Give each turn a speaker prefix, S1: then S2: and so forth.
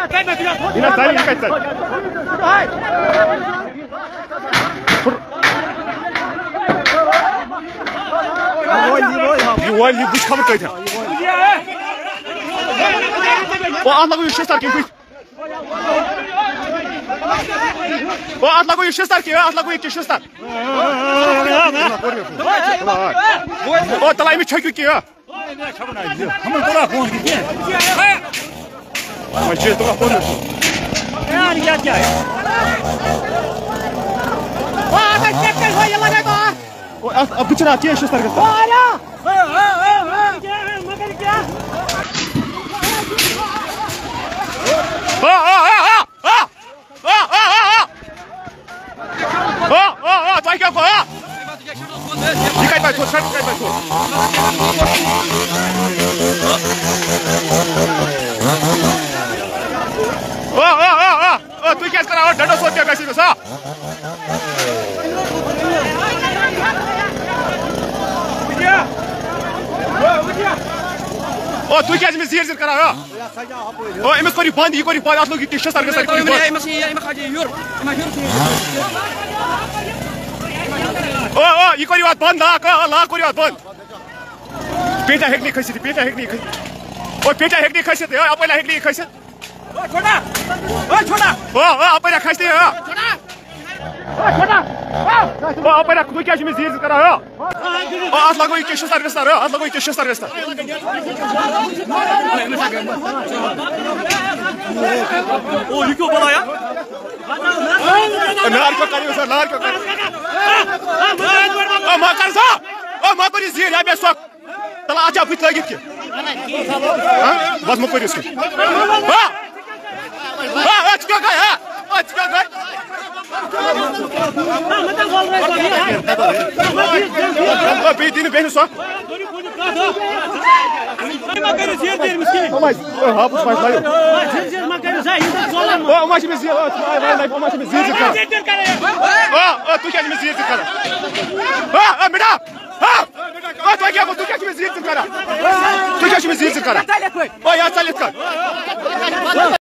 S1: Ina tayı kaçtı. Yuval bu çıkamır kaydı. O atla koyu şestar kim koy. O atla koyu şestar ki atla koyu ki şestar. O talayı mı çökü ki ya. Hamur bırak onu git. Ama şey toka konuş. Yani gel. Vaa bak çekil koy yalana ko. O bıçağı atıyor şestar kız. Hala. Magar क्या Tay क्या को Dikkat bay tut, dikkat bay tut. तू क्या कर रहा है डंडा सोच क्या कैसे बसा ओ तू क्या इसमें जीर कर रहा है ओ इमस कोई बंद ये कोई बात आप लोग की शस्त्र के साथ इमस ये खाजे यूर ओ ये कोई बात बंद ला कोई बात बंद पेटा हेकनी खसी ओ पेटा हेकनी खसी है अपना हेकनी खसी छोड़ा ओ अपना खसी है छोड़ा ओ अपना तू क्या इसमें जीर कर रहा है ओ आज लगो ये शस्त्र आज लगो ये शस्त्र ओ ये क्यों बोला यार नार को करियो सर नार को ओ माकर सा ओ माकर ये जीर है बेसो तला अच्छा पिट लगी के हां बस मत करियो इसके हां अच्छा गया अच्छा गया मतलब बोल रहे हो बीती ने बेन सो मगर जीर देर मिस्किन ओ माय हाफ माय लायो जीर मगर सा हिंद सोलन ओ माय में जीर ओ माय में जीर कर ओ तू क्या में जीर कर ओ बेटा हां ओ तू क्या में जीर कर तू क्या में जीर कर ओ यार चल कर